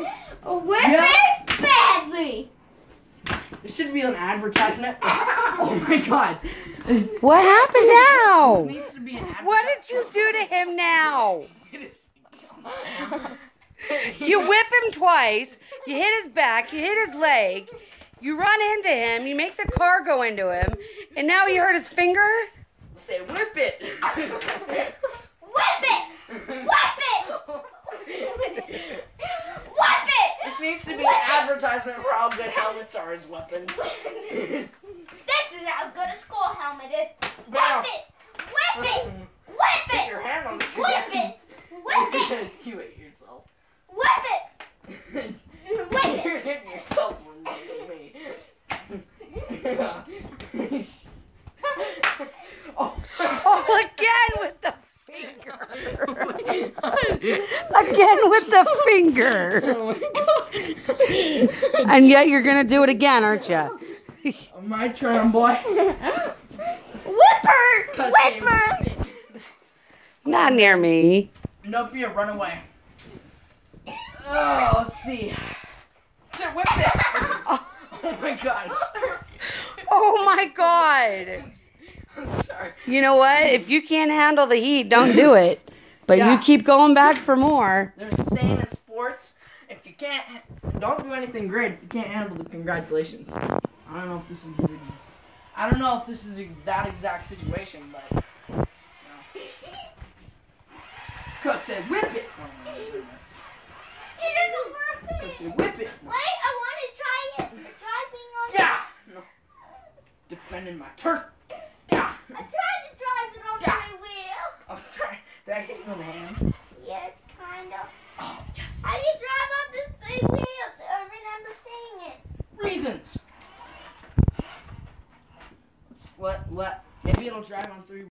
Whip it badly. There should be an advertisement. Oh my god. What happened now? This needs to be an advertisement. What did you do to him now? It is- You whip him twice. You hit his back. You hit his leg. You run into him. You make the car go into him. And now he hurt his finger? Say whip it. Whip it! Whip it! Whip it! This needs to be an advertisement for how good helmets are as weapons. This is how good a school helmet is. Wow. Whip it! Whip it! Whip Get it! your hand on this Whip again. it! Whip it! You ate yourself. Whip it! Whip it! You're hitting yourself more than me. Oh, again with the finger. Again with the finger. And yet you're going to do it again, aren't you? My turn, boy. Whipper! Whipper! Not near me. Nope, you run away. Oh, let's see. So whip it. Oh my god. Oh my God. I'm sorry. You know what? If you can't handle the heat, don't do it. But Yeah. you keep going back for more. There's a saying in sports, if you can't, don't do anything great if you can't handle the congratulations. I don't know if this is that exact situation, but Cause said whip it. Oh my goodness. It doesn't work. Cause said whip it. Wait, I want to try it. Try being on Yeah. No. Defending my turf. Yeah. I tried to drive it on my wheel. I'm sorry. Did I hit you in the hand? Yes, kind of. Oh yes. How do you drive on the 3 wheels? I remember seeing it. Reasons. Let's let maybe it'll drive on 3